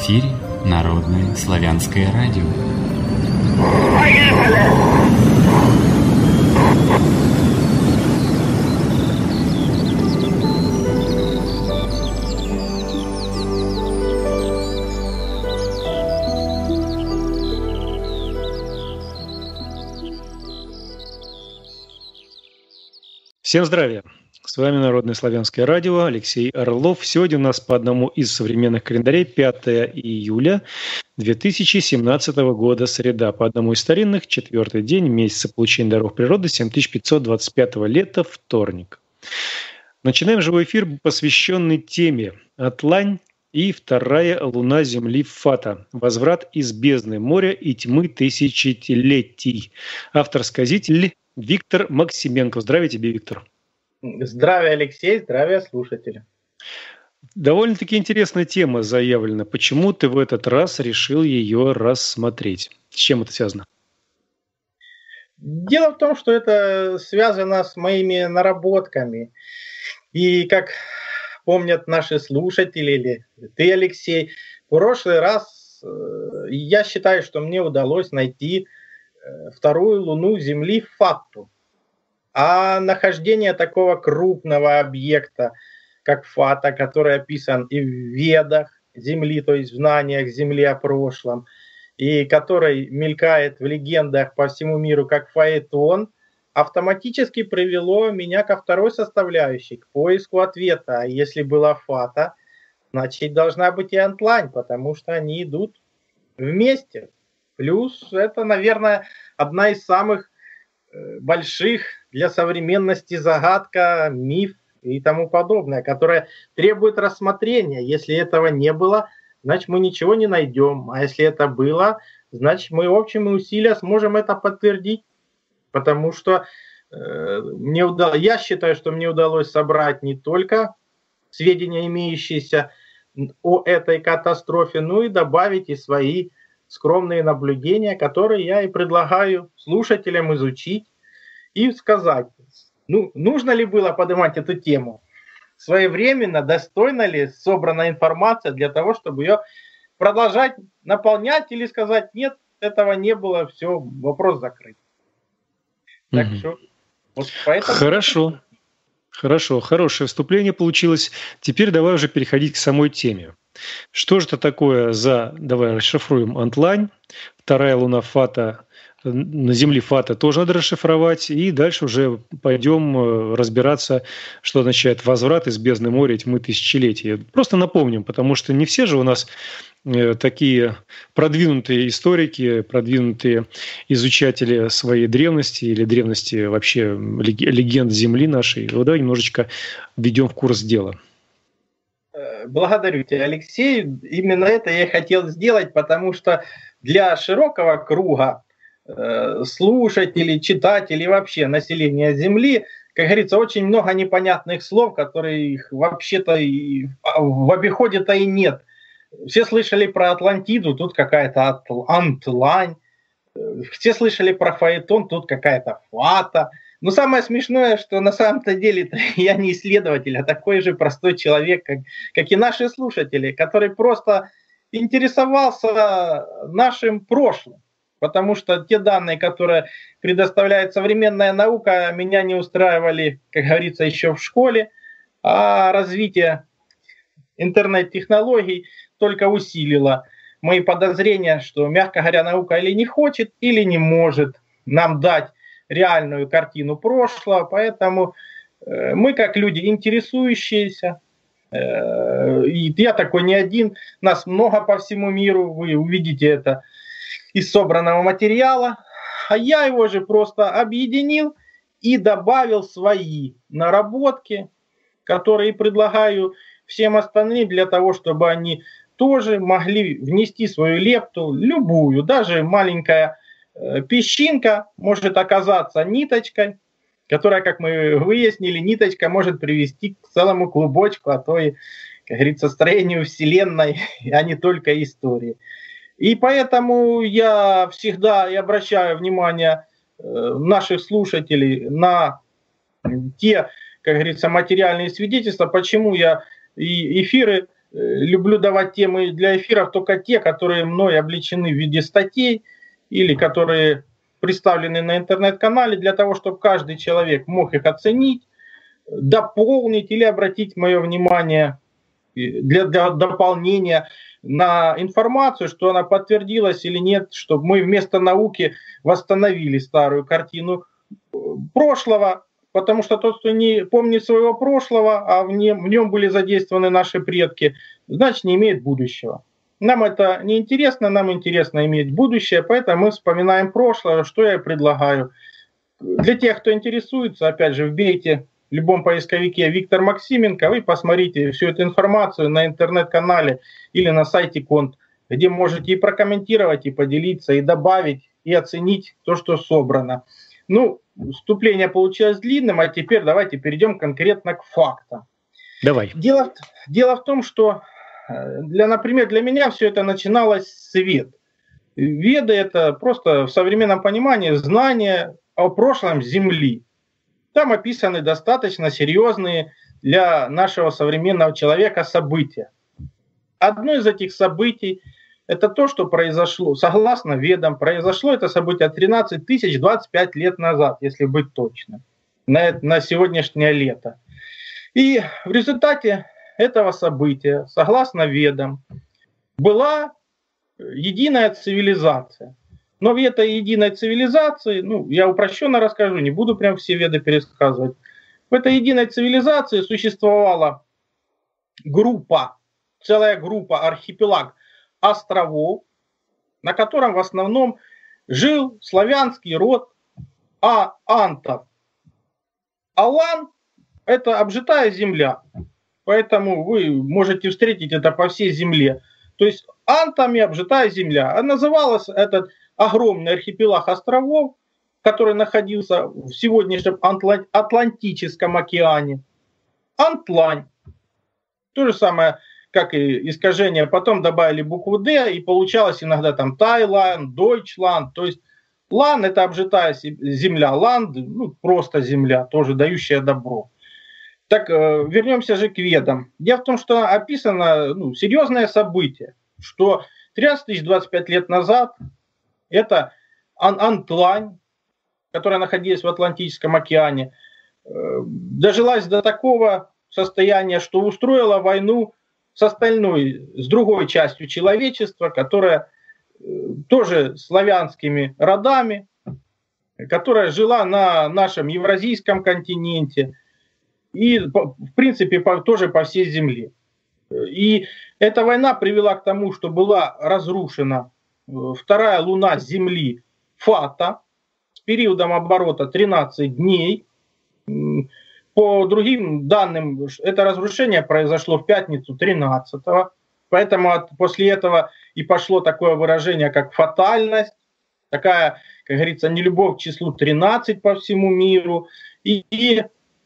эфире Народное славянское радио. Всем здравия! С вами Народное славянское радио, Алексей Орлов. Сегодня у нас по одному из современных календарей 5 июля 2017 года, среда. По одному из старинных, 4-й день месяца получения даров природы, 7525 лета, вторник. Начинаем живой эфир, посвященный теме «Атлань» и вторая луна Земли Фата. Возврат из бездны моря и тьмы тысячелетий. Автор-сказитель Виктор Максименко. Здравия тебе, Виктор. Здравия, Алексей. Здравия, слушатели. Довольно-таки интересная тема заявлена. Почему ты в этот раз решил ее рассмотреть? С чем это связано? Дело в том, что это связано с моими наработками. И как помнят наши слушатели, или ты, Алексей, в прошлый раз я считаю, что мне удалось найти вторую луну Земли Фату. А нахождение такого крупного объекта, как Фата, который описан и в Ведах Земли, то есть в знаниях Земли о прошлом, и который мелькает в легендах по всему миру как Фаэтон, автоматически привело меня ко второй составляющей, к поиску ответа. А если была Фата, значит должна быть и Атлань, потому что они идут вместе. Плюс это, наверное, одна из самых больших для современности загадка, миф и тому подобное, которая требует рассмотрения. Если этого не было, значит мы ничего не найдем. А если это было, значит мы общими усилиями сможем это подтвердить. Потому что я считаю, что мне удалось собрать не только сведения, имеющиеся о этой катастрофе, но и добавить и свои скромные наблюдения, которые я и предлагаю слушателям изучить и сказать, нужно ли было поднимать эту тему своевременно, достойна ли собрана информация для того, чтобы ее продолжать наполнять или сказать, нет, этого не было, все, вопрос закрыт. Так что, вот поэтому... Хорошо, хорошее вступление получилось. Теперь давай уже переходить к самой теме. Что же это такое давай расшифруем, Атлань, вторая луна Фата, на Земле Фата тоже надо расшифровать, и дальше уже пойдем разбираться, что означает возврат из бездны моря тьмы тысячелетия. Просто напомним, потому что не все же у нас такие продвинутые историки, продвинутые изучатели своей древности или древности вообще легенд Земли нашей. Вот давай немножечко введем в курс дела. Благодарю тебя, Алексей. Именно это я и хотел сделать, потому что для широкого круга слушателей, читателей, вообще населения Земли, как говорится, очень много непонятных слов, которые вообще-то в обиходе-то и нет. Все слышали про Атлантиду, тут какая-то Антлань. Все слышали про Фаэтон, тут какая-то Фата. Но самое смешное, что на самом-то деле я не исследователь, а такой же простой человек, как и наши слушатели, который просто интересовался нашим прошлым. Потому что те данные, которые предоставляет современная наука, меня не устраивали, как говорится, еще в школе. А развитие интернет-технологий только усилило мои подозрения, что, мягко говоря, наука или не хочет, или не может нам дать реальную картину прошлого. Поэтому мы, как люди интересующиеся, и я такой не один, нас много по всему миру, вы увидите это из собранного материала, а я его же просто объединил и добавил свои наработки, которые предлагаю всем остальным для того, чтобы они тоже могли внести свою лепту, любую, даже маленькая песчинка может оказаться ниточкой, которая, как мы выяснили, ниточка может привести к целому клубочку, а то и, как говорится, строению Вселенной, а не только истории. И поэтому я всегда и обращаю внимание наших слушателей на те, как говорится, материальные свидетельства, почему я и эфиры люблю давать темы для эфиров только те, которые мной обличены в виде статей или которые представлены на интернет-канале, для того, чтобы каждый человек мог их оценить, дополнить или обратить мое внимание для дополнения на информацию, что она подтвердилась или нет, чтобы мы вместо науки восстановили старую картину прошлого, потому что тот, кто не помнит своего прошлого, а в нем были задействованы наши предки, значит, не имеет будущего. Нам это не интересно, нам интересно иметь будущее, поэтому мы вспоминаем прошлое, что я предлагаю. Для тех, кто интересуется, опять же, вбейте в любом поисковике Виктор Максименко, вы посмотрите всю эту информацию на интернет-канале или на сайте Конт, где можете и прокомментировать, и поделиться, и добавить, и оценить то, что собрано. Ну, вступление получилось длинным, а теперь давайте перейдем конкретно к фактам. Давай. Дело в том, что, например, для меня все это начиналось с Вед. Веды – это просто в современном понимании знания о прошлом Земли. Там описаны достаточно серьезные для нашего современного человека события. Одно из этих событий – это то, что произошло, согласно Ведам, произошло это событие 13 025 лет назад, если быть точным, на сегодняшнее лето. И в результате этого события, согласно Ведам, была единая цивилизация. Но в этой единой цивилизации, я упрощенно расскажу, не буду прям все Веды пересказывать. В этой единой цивилизации существовала целая группа, архипелаг островов, на котором в основном жил славянский род антов. Алан – это обжитая земля, поэтому вы можете встретить это по всей земле. То есть антами обжитая земля. А называлась этот огромный архипелаг островов, который находился в сегодняшнем Атлантическом океане. Антлань. То же самое, как и искажение. Потом добавили букву «Д», и получалось иногда там Таиланд, Дойчланд. То есть лан – это обжитая земля, ланд – просто земля, тоже дающая добро. Так, вернемся же к Ведам. Дело в том, что описано серьезное событие, что 13 025 лет назад это Антлань, которая находилась в Атлантическом океане, дожилась до такого состояния, что устроила войну с другой частью человечества, которая тоже славянскими родами, которая жила на нашем евразийском континенте и, в принципе, тоже по всей земле. И эта война привела к тому, что была разрушена вторая луна Земли Фата с периодом оборота 13 дней. По другим данным, это разрушение произошло в пятницу 13-го. Поэтому после этого и пошло такое выражение, как фатальность, такая, как говорится, нелюбовь к числу 13 по всему миру и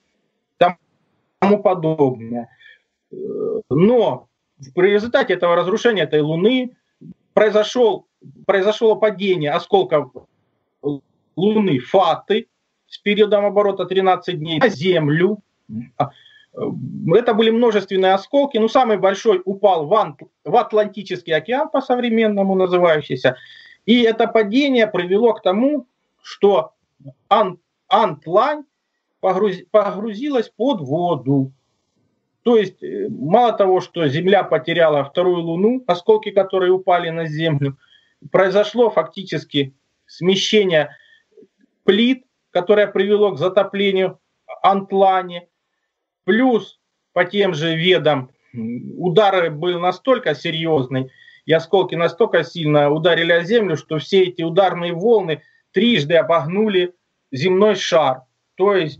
тому подобное. Но в результате этого разрушения этой луны произошло падение осколков луны Фаты с периодом оборота 13 дней на Землю. Это были множественные осколки, но самый большой упал в Атлантический океан, по-современному называющийся. И это падение привело к тому, что Антлань погрузилась под воду. То есть мало того, что Земля потеряла вторую Луну, осколки которые упали на Землю, произошло фактически смещение плит, которое привело к затоплению Антлани. Плюс по тем же Ведам удары были настолько серьезные, и осколки настолько сильно ударили о Землю, что все эти ударные волны трижды обогнули земной шар. То есть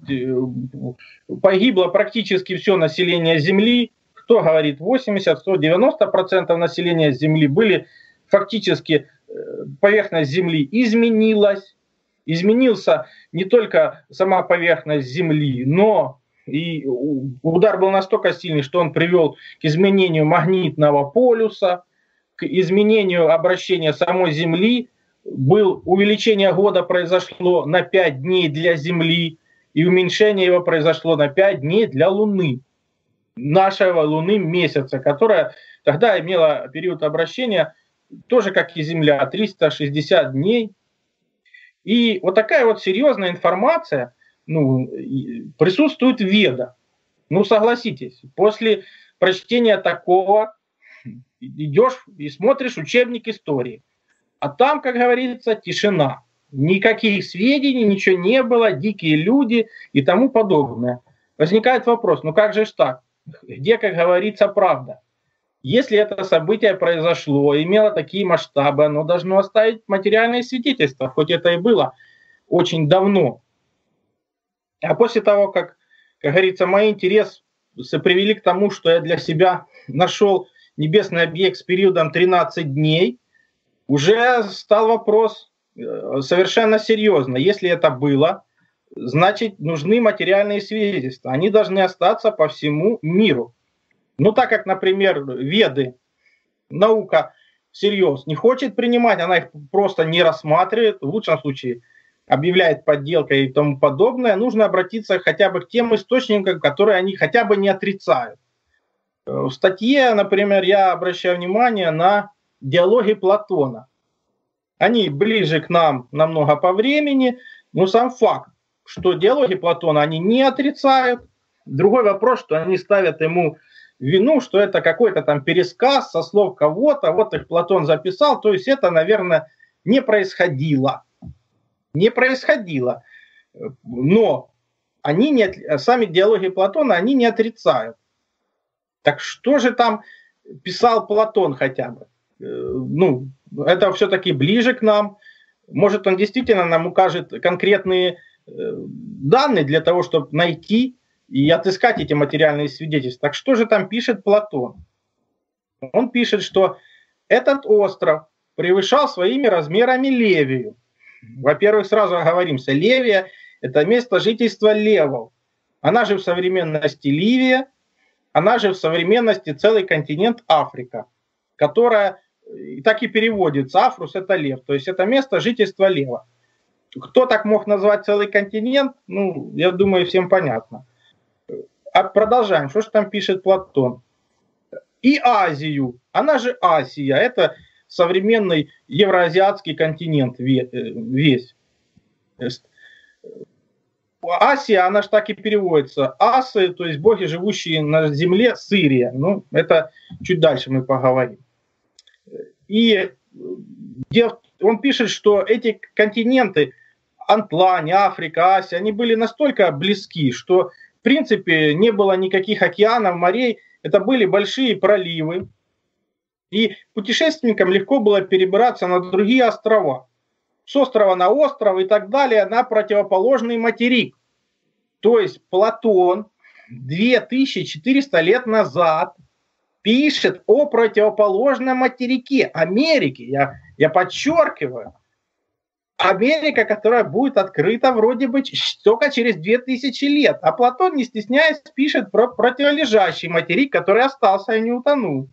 погибло практически все население Земли. Кто говорит 80, 190% населения Земли были фактически, поверхность Земли изменилась. Изменился не только сама поверхность Земли, но и удар был настолько сильный, что он привел к изменению магнитного полюса, к изменению обращения самой Земли. Увеличение года произошло на 5 дней для Земли, и уменьшение его произошло на 5 дней для Луны. нашего Луны Месяца, которая тогда имела период обращения тоже как и Земля, 360 дней. И вот такая вот серьезная информация присутствует в Ведах. Ну, согласитесь, после прочтения такого идешь и смотришь учебник истории. А там, как говорится, тишина. Никаких сведений, ничего не было, дикие люди и тому подобное. Возникает вопрос, ну как же ж так? Где, как говорится, правда? Если это событие произошло, имело такие масштабы, оно должно оставить материальные свидетельства, хоть это и было очень давно. А после того, как говорится, мои интересы привели к тому, что я для себя нашел небесный объект с периодом 13 дней, уже стал вопрос совершенно серьезно. Если это было, значит, нужны материальные свидетельства. Они должны остаться по всему миру. Ну, так как, например, Веды, наука всерьез не хочет принимать, она их просто не рассматривает, в лучшем случае объявляет подделкой и тому подобное, нужно обратиться хотя бы к тем источникам, которые они хотя бы не отрицают. В статье, например, я обращаю внимание на диалоги Платона. Они ближе к нам намного по времени, но сам факт, что диалоги Платона они не отрицают. Другой вопрос, что они ставят ему вину, что это какой-то там пересказ со слов кого-то, вот их Платон записал, то есть это, наверное, не происходило. Не происходило. Но они сами диалоги Платона они не отрицают. Так что же там писал Платон хотя бы? Ну, это все-таки ближе к нам. Может, он действительно нам укажет конкретные данные для того, чтобы найти и отыскать эти материальные свидетельства. Так что же там пишет Платон? Он пишет, что этот остров превышал своими размерами Левию. Во-первых, сразу оговоримся, Левия – это место жительства левов. Она же в современности Ливия, она же в современности целый континент Африка, которая так и переводится. Афрус – это лев, то есть это место жительства лева. Кто так мог назвать целый континент? Ну, я думаю, всем понятно. А продолжаем. Что же там пишет Платон? И Азию, она же Асия, это современный евроазиатский континент весь. Асия, она же так и переводится. Асы, то есть боги, живущие на земле, Сирия. Ну, это чуть дальше мы поговорим. И он пишет, что эти континенты, Антлань, Африка, Асия, они были настолько близки, что в принципе не было никаких океанов, морей. Это были большие проливы. И путешественникам легко было перебираться на другие острова. С острова на остров и так далее, на противоположный материк. То есть Платон 2400 лет назад пишет о противоположном материке, Америке. Я подчеркиваю. Америка, которая будет открыта вроде бы только через 2000 лет. А Платон, не стесняясь, пишет про противолежащий материк, который остался и не утонул.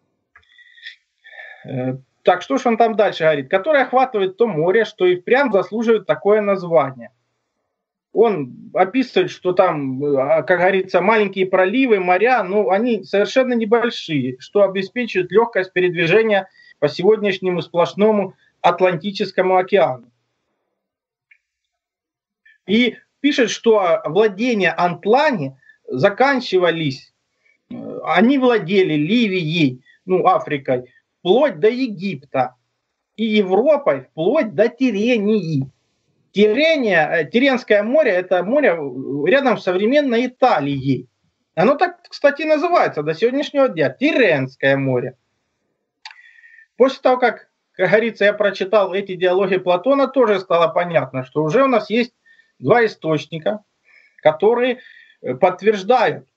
Так что же он там дальше говорит? Который охватывает то море, что и впрямь заслуживает такое название. Он описывает, что там, как говорится, маленькие проливы, моря, но они совершенно небольшие, что обеспечивает легкость передвижения по сегодняшнему сплошному Атлантическому океану. И пишет, что владения Антлани заканчивались, они владели Ливией, ну, Африкой, вплоть до Египта, и Европой вплоть до Тирении. Тиренское море – это море рядом с современной Италией. Оно так, кстати, называется до сегодняшнего дня – Тиренское море. После того, как говорится, я прочитал эти диалоги Платона, тоже стало понятно, что уже у нас есть два источника, которые подтверждают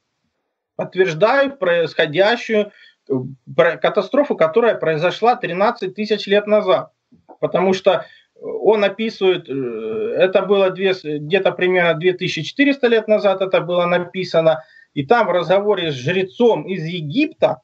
происходящую катастрофу, которая произошла 13 тысяч лет назад. Потому что он описывает, это было где-то примерно 2400 лет назад это было написано, и там в разговоре с жрецом из Египта,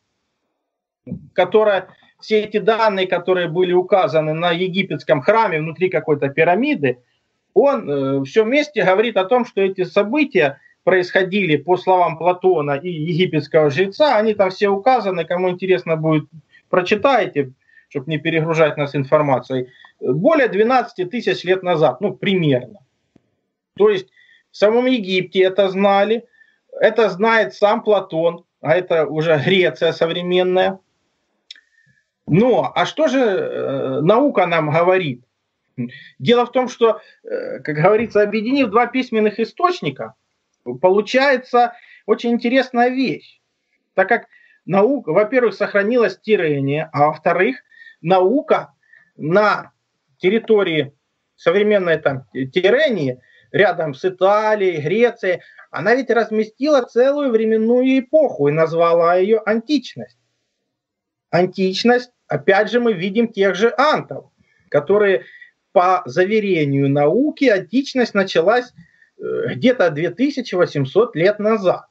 все эти данные, которые были указаны на египетском храме внутри какой-то пирамиды, он все вместе говорит о том, что эти события происходили по словам Платона и египетского жреца, они там все указаны, кому интересно будет, прочитайте, чтобы не перегружать нас информацией, более 12 тысяч лет назад, ну, примерно. То есть в самом Египте это знали, это знает сам Платон, а это уже Греция современная. Но, а что же наука нам говорит? Дело в том, что, как говорится, объединив два письменных источника, получается очень интересная вещь. Так как наука, во-первых, сохранилась Тиррения, а во-вторых, наука на территории современной там Тиррении, рядом с Италией, Грецией, она ведь разместила целую временную эпоху и назвала ее античность. Античность, опять же, мы видим тех же антов, которые по заверению науки античность началась где-то 2800 лет назад.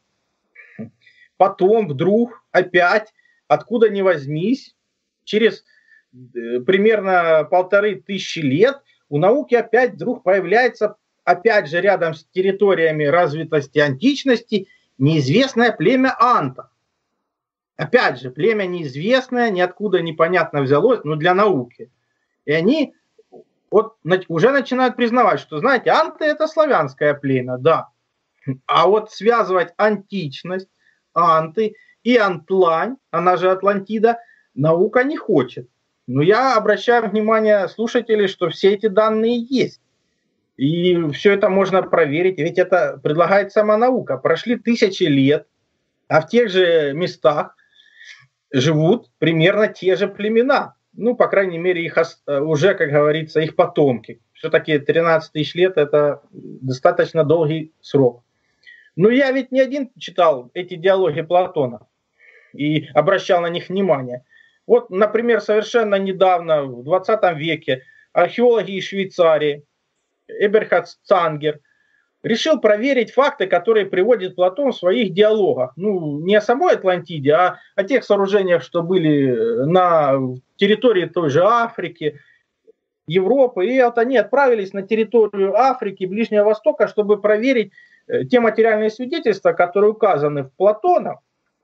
Потом вдруг опять, откуда ни возьмись, через примерно 1500 лет у науки опять вдруг появляется, опять же рядом с территориями развитости античности, неизвестное племя антов. Опять же, племя неизвестное, ниоткуда непонятно взялось, но для науки. И они вот уже начинают признавать, что, знаете, анты – это славянское племя, да. А вот связывать античность, анты и антлань, она же Атлантида, наука не хочет. Но я обращаю внимание слушателей, что все эти данные есть. И все это можно проверить, ведь это предлагает сама наука. Прошли тысячи лет, а в тех же местах живут примерно те же племена. Ну, по крайней мере, их уже, как говорится, их потомки. Все-таки 13 тысяч лет – это достаточно долгий срок. Но я ведь не один читал эти диалоги Платона и обращал на них внимание. Вот, например, совершенно недавно, в 20 веке, археологи из Швейцарии, Эберхард Цангер, решил проверить факты, которые приводит Платон в своих диалогах. Ну, не о самой Атлантиде, а о тех сооружениях, что были на территории той же Африки, Европы. И вот они отправились на территорию Африки, Ближнего Востока, чтобы проверить те материальные свидетельства, которые указаны в Платоне.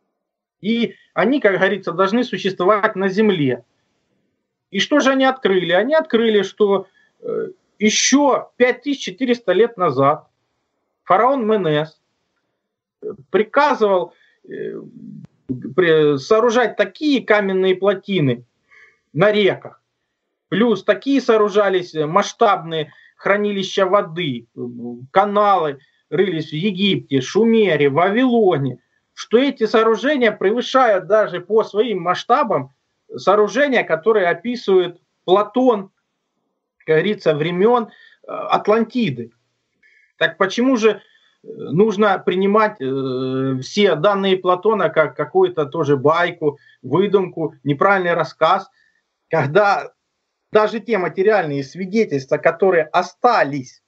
И они, как говорится, должны существовать на Земле. И что же они открыли? Они открыли, что еще 5400 лет назад фараон Менес приказывал сооружать такие каменные плотины на реках, плюс такие сооружались масштабные хранилища воды, каналы рылись в Египте, Шумере, Вавилоне, что эти сооружения превышают даже по своим масштабам сооружения, которые описывает Платон, как говорится, времен Атлантиды. Так почему же нужно принимать все данные Платона как какую-то тоже байку, выдумку, неправильный рассказ, когда даже те материальные свидетельства, которые остались,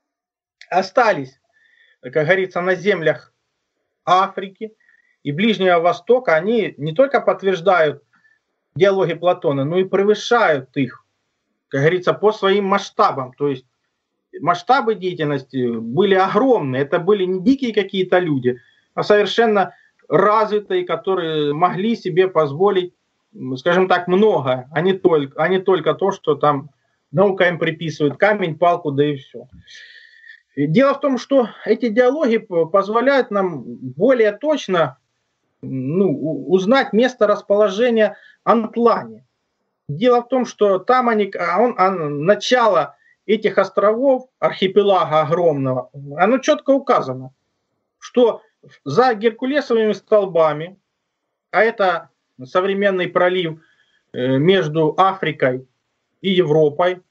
как говорится, на землях Африки и Ближнего Востока, они не только подтверждают диалоги Платона, но и превышают их, как говорится, по своим масштабам. То есть масштабы деятельности были огромные. Это были не дикие какие-то люди, а совершенно развитые, которые могли себе позволить, скажем так, многое, а не только то, что там наука им приписывает, камень, палку, да и все. Дело в том, что эти диалоги позволяют нам более точно узнать место расположения Антлани. Дело в том, что там начало этих островов, архипелага огромного, оно четко указано, что за Геркулесовыми столбами, а это современный пролив между Африкой и Европой,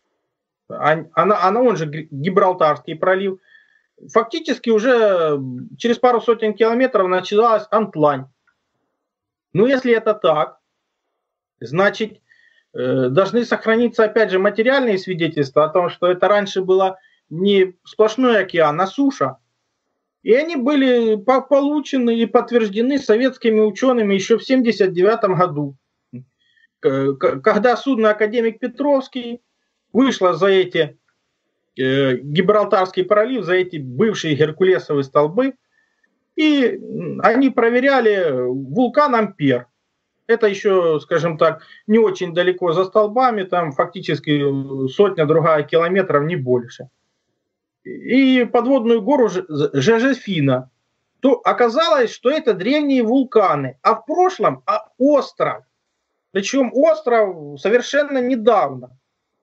он же Гибралтарский пролив, фактически уже через пару сотен километров началась Антлань. Ну, если это так, значит, должны сохраниться, опять же, материальные свидетельства о том, что это раньше было не сплошной океан, а суша. И они были получены и подтверждены советскими учеными еще в 1979 году, когда судно «Академик Петровский» вышло за эти Гибралтарский пролив, за эти бывшие геркулесовые столбы. И они проверяли вулкан Ампер. Это еще, скажем так, не очень далеко за столбами, там фактически сотня-другая километров, не больше. И подводную гору Жозефина. То оказалось, что это древние вулканы, а в прошлом остров. Причем остров совершенно недавно.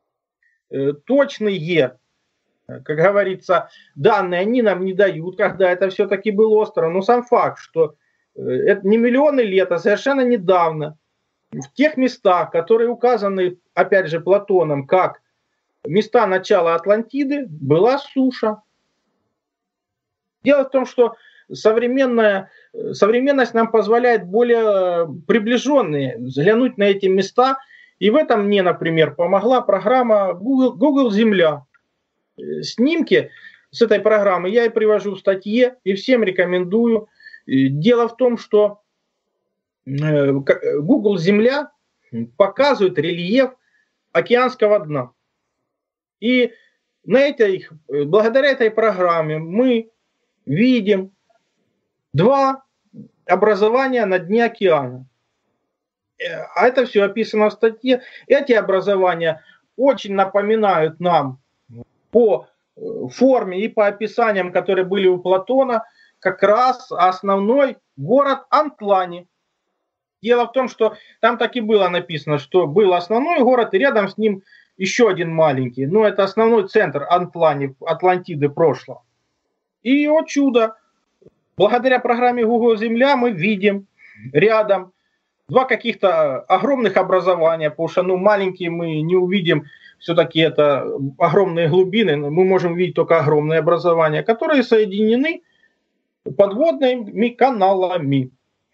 Точные, как говорится, данные они нам не дают, когда это все-таки был остров. Но сам факт, что это не миллионы лет, а совершенно недавно в тех местах, которые указаны, опять же, Платоном, как места начала Атлантиды, была суша. Дело в том, что современность нам позволяет более приближенные взглянуть на эти места. И в этом мне, например, помогла программа Google Земля. Снимки с этой программы я и привожу в статье, и всем рекомендую. Дело в том, что Google Земля показывает рельеф океанского дна. И благодаря этой программе мы видим два образования на дне океана. А это все описано в статье. Эти образования очень напоминают нам по форме и по описаниям, которые были у Платона, как раз основной город Антлани. Дело в том, что там так и было написано, что был основной город, и рядом с ним еще один маленький. Но это основной центр Антлани, Атлантиды прошлого. И, о чудо, благодаря программе Google Земля мы видим рядом два каких-то огромных образования, потому что маленькие мы не увидим, все-таки это огромные глубины, мы можем видеть только огромные образования, которые соединены подводными каналами.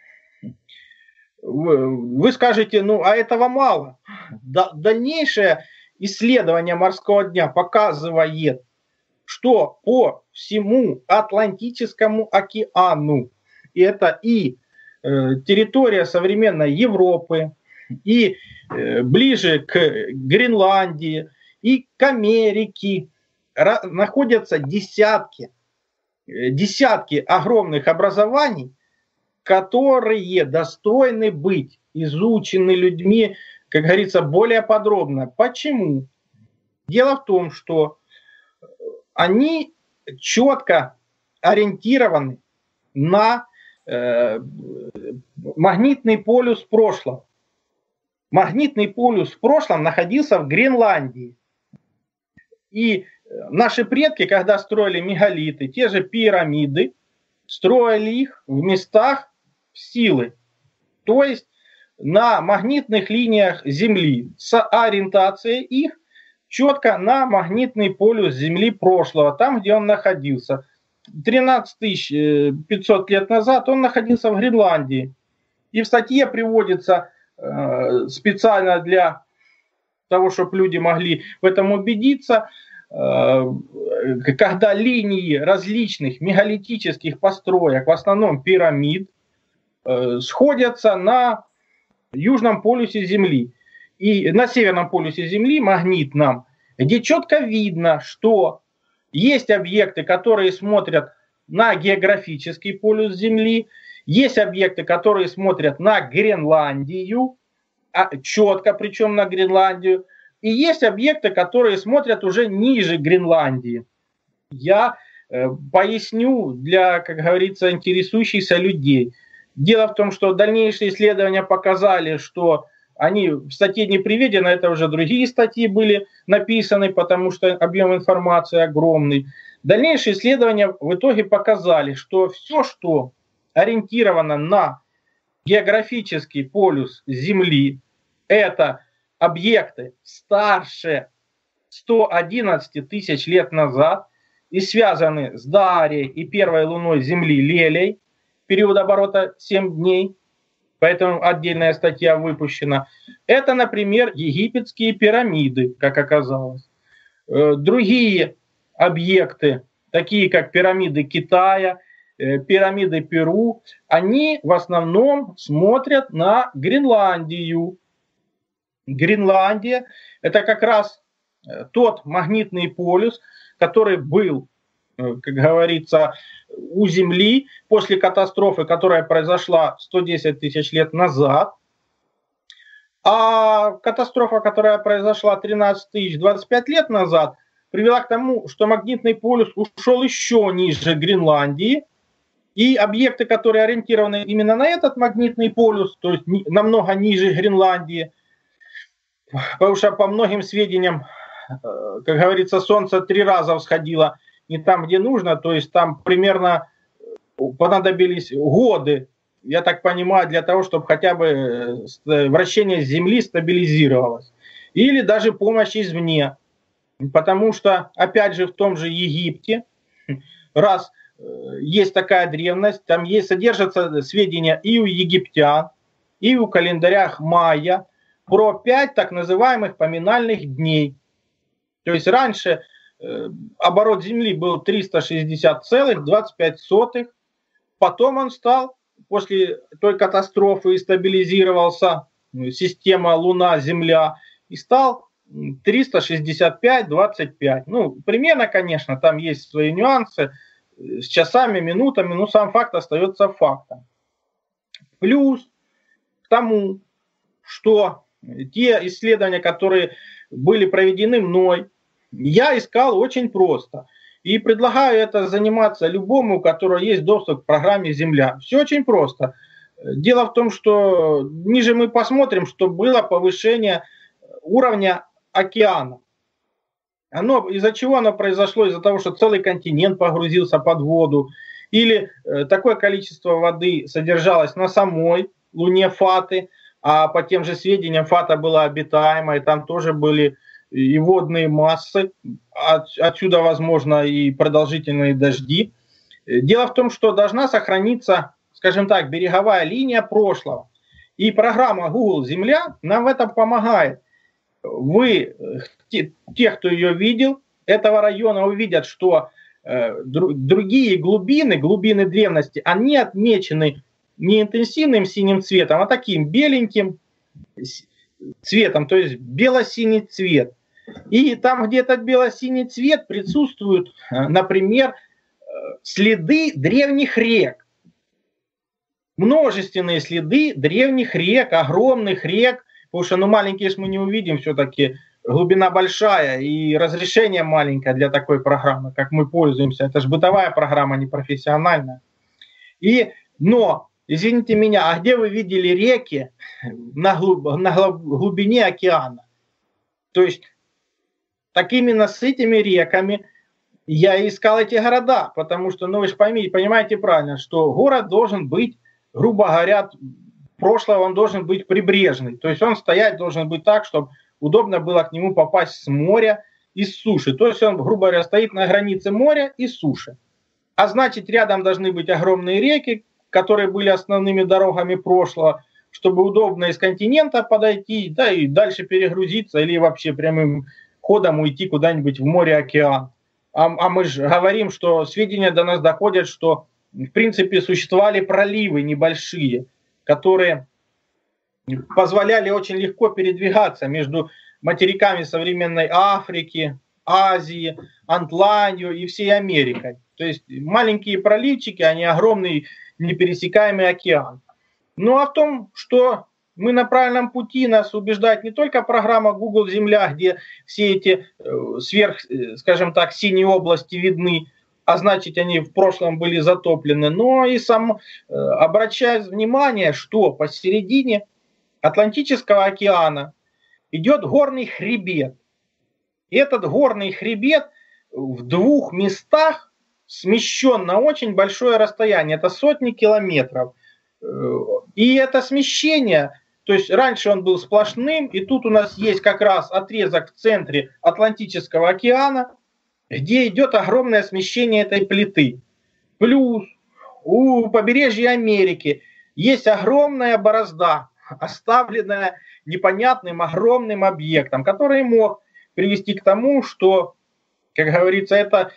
Вы скажете, а этого мало. Дальнейшее исследование морского дна показывает, что по всему Атлантическому океану, и это и территория современной Европы, и ближе к Гренландии, и к Америке, находятся десятки огромных образований, которые достойны быть изучены людьми, как говорится, более подробно. Почему? Дело в том, что они четко ориентированы на магнитный полюс прошлого. Магнитный полюс в прошлом находился в Гренландии. И наши предки, когда строили мегалиты, те же пирамиды, строили их в местах силы. То есть на магнитных линиях Земли, с ориентацией их четко на магнитный полюс Земли прошлого, там, где он находился. 13 500 лет назад он находился в Гренландии. И в статье приводится специально для того, чтобы люди могли в этом убедиться, когда линии различных мегалитических построек, в основном пирамид, сходятся на южном полюсе Земли. И на северном полюсе Земли, магнитном, где четко видно, что есть объекты, которые смотрят на географический полюс Земли, есть объекты, которые смотрят на Гренландию, четко причем на Гренландию, и есть объекты, которые смотрят уже ниже Гренландии. Я поясню для, как говорится, интересующихся людей. Дело в том, что дальнейшие исследования показали, что они в статье не приведены, это уже другие статьи были написаны, потому что объем информации огромный. Дальнейшие исследования в итоге показали, что все, что ориентировано на географический полюс Земли, это объекты старше 111 тысяч лет назад и связаны с Дарией и первой луной Земли Лелей, период оборота 7 дней, поэтому отдельная статья выпущена. Это, например, египетские пирамиды, как оказалось. Другие объекты, такие как пирамиды Китая, пирамиды Перу, они в основном смотрят на Гренландию. Гренландия – это как раз тот магнитный полюс, который был, как говорится, у Земли после катастрофы, которая произошла 110 тысяч лет назад. А катастрофа, которая произошла 13 тысяч 25 лет назад, привела к тому, что магнитный полюс ушел еще ниже Гренландии, и объекты, которые ориентированы именно на этот магнитный полюс, то есть намного ниже Гренландии, потому что по многим сведениям, как говорится, Солнце 3 раза всходило не там, где нужно, то есть там примерно понадобились годы, я так понимаю, для того, чтобы хотя бы вращение Земли стабилизировалось. Или даже помощь извне. Потому что, опять же, в том же Египте, раз есть такая древность, там содержатся сведения и у египтян, и у календарях майя про 5 так называемых поминальных дней. То есть раньше оборот Земли был 360,25, потом он стал, после той катастрофы, и стабилизировался, система Луна-Земля, и стал 365,25. Ну, примерно, конечно, там есть свои нюансы с часами, минутами, но сам факт остается фактом. Плюс к тому, что те исследования, которые были проведены мной, я искал очень просто. И предлагаю это заниматься любому, у которого есть доступ к программе «Земля». Все очень просто. Дело в том, что ниже мы посмотрим, что было повышение уровня океана. Из-за чего оно произошло? Из-за того, что целый континент погрузился под воду. Или такое количество воды содержалось на самой Луне Фаты, а по тем же сведениям Фата была обитаемой, там тоже были и водные массы, отсюда, возможно, и продолжительные дожди. Дело в том, что должна сохраниться, скажем так, береговая линия прошлого. И программа Google Земля нам в этом помогает. Вы, те, кто ее видел, этого района, увидят, что другие глубины древности, они отмечены не интенсивным синим цветом, а таким беленьким цветом, то есть бело-синий цвет. И там, где этот бело-синий цвет, присутствуют, например, следы древних рек. Множественные следы древних рек, огромных рек, потому что маленькие мы не увидим, все-таки глубина большая и разрешение маленькое для такой программы, как мы пользуемся. Это же бытовая программа, не профессиональная. Но, извините меня, а где вы видели реки на глубине океана? То есть, так именно с этими реками я искал эти города, потому что, вы же понимаете правильно, что город должен быть, грубо говоря, прошлого он должен быть прибрежный. То есть он стоять должен быть так, чтобы удобно было к нему попасть с моря и с суши. То есть он, грубо говоря, стоит на границе моря и суши. А значит, рядом должны быть огромные реки, которые были основными дорогами прошлого, чтобы удобно из континента подойти, да и дальше перегрузиться или вообще прямым ходом уйти куда-нибудь в море-океан. А мы же говорим, что сведения до нас доходят, что в принципе существовали проливы небольшие, которые позволяли очень легко передвигаться между материками современной Африки, Азии, Атлантией и всей Америкой. То есть маленькие проливчики, они огромный непересекаемый океан. Ну а в том, что мы на правильном пути, нас убеждает не только программа Google Земля, где все эти скажем так, синие области видны, а значит они в прошлом были затоплены, но и сам обращает внимание, что посередине Атлантического океана идет горный хребет. И этот горный хребет в 2 местах смещен на очень большое расстояние, это сотни километров. И это смещение, то есть раньше он был сплошным, и тут у нас есть как раз отрезок в центре Атлантического океана, где идет огромное смещение этой плиты. Плюс у побережья Америки есть огромная борозда, оставленная непонятным огромным объектом, который мог привести к тому, что, как говорится, эта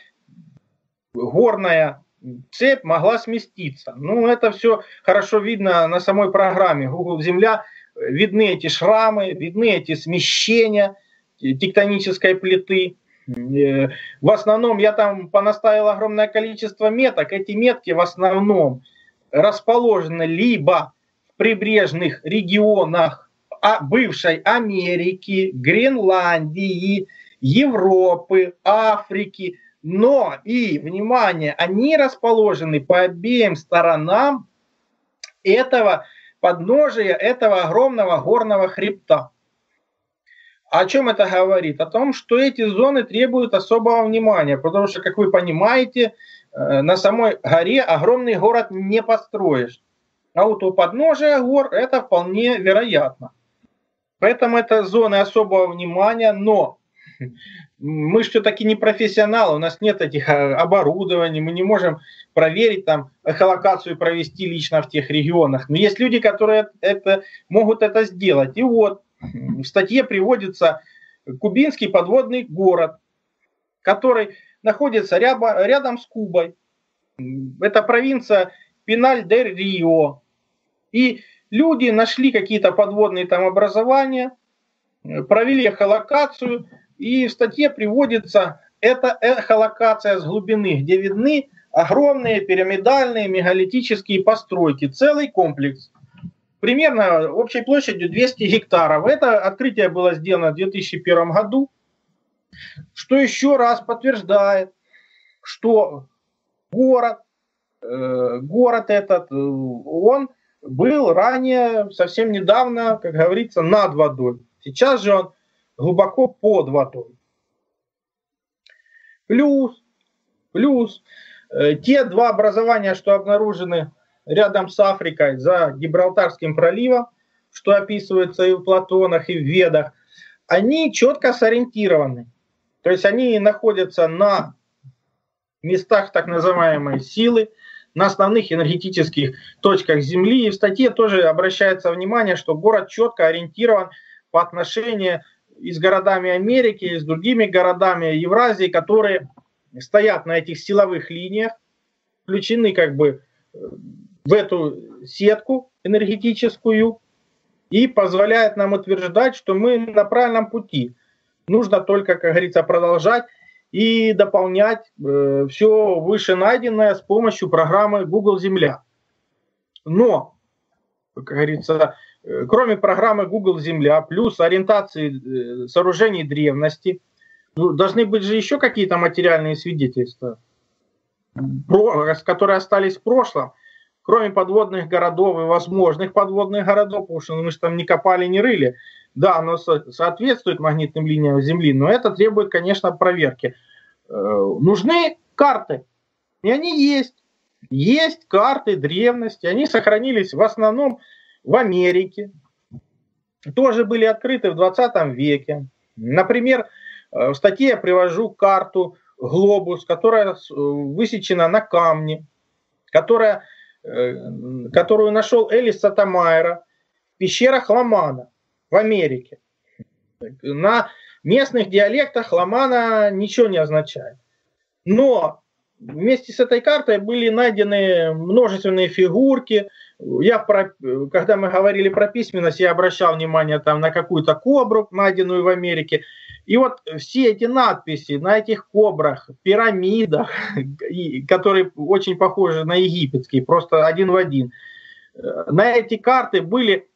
горная цепь могла сместиться. Это все хорошо видно на самой программе Google Земля. Видны эти шрамы, видны эти смещения тектонической плиты. В основном я там понаставил огромное количество меток. Эти метки в основном расположены либо в прибрежных регионах бывшей Америки, Гренландии, Европы, Африки. Но, и, внимание, они расположены по обеим сторонам этого подножия, этого огромного горного хребта. О чем это говорит? О том, что эти зоны требуют особого внимания, потому что, как вы понимаете, на самой горе огромный город не построишь. А вот у подножия гор это вполне вероятно. Поэтому это зоны особого внимания, но мы все-таки не профессионалы, у нас нет этих оборудований, мы не можем проверить там эхолокацию провести лично в тех регионах. Но есть люди, которые могут это сделать. И вот в статье приводится кубинский подводный город, который находится рядом с Кубой. Это провинция Пиналь-дель-Рио. И люди нашли какие-то подводные там образования, провели эхолокацию, и в статье приводится эта эхолокация с глубины, где видны огромные пирамидальные мегалитические постройки, целый комплекс. Примерно общей площадью 200 гектаров. Это открытие было сделано в 2001 году, что еще раз подтверждает, что город этот, он был ранее, совсем недавно, как говорится, над водой. Сейчас же он глубоко под водой. Плюс те два образования, что обнаружены рядом с Африкой, за Гибралтарским проливом, что описывается и в Платонах, и в Ведах, они четко сориентированы. То есть они находятся на местах так называемой силы, на основных энергетических точках Земли. И в статье тоже обращается внимание, что город четко ориентирован по отношению и с городами Америки, и с другими городами Евразии, которые стоят на этих силовых линиях, включены как бы в эту сетку энергетическую и позволяет нам утверждать, что мы на правильном пути. Нужно только, как говорится, продолжать и дополнять все вышенайденное с помощью программы Google Земля. Но, как говорится, кроме программы Google Земля, плюс ориентации сооружений древности, должны быть же еще какие-то материальные свидетельства, которые остались в прошлом. Кроме подводных городов и возможных подводных городов, потому что мы же там не копали, не рыли. Да, оно соответствует магнитным линиям Земли, но это требует, конечно, проверки. Нужны карты. И они есть. Есть карты древности. Они сохранились в основном в Америке. Тоже были открыты в 20 веке. Например, в статье я привожу карту глобус, которая высечена на камне, которую нашел Элис Сатамайра в пещерах Ламана в Америке. На местных диалектах Ламана ничего не означает. Но вместе с этой картой были найдены множественные фигурки. Когда мы говорили про письменность, я обращал внимание там на какую-то кобру, найденную в Америке. И вот все эти надписи на этих кобрах, пирамидах, которые очень похожи на египетские, просто один в один, на эти карты были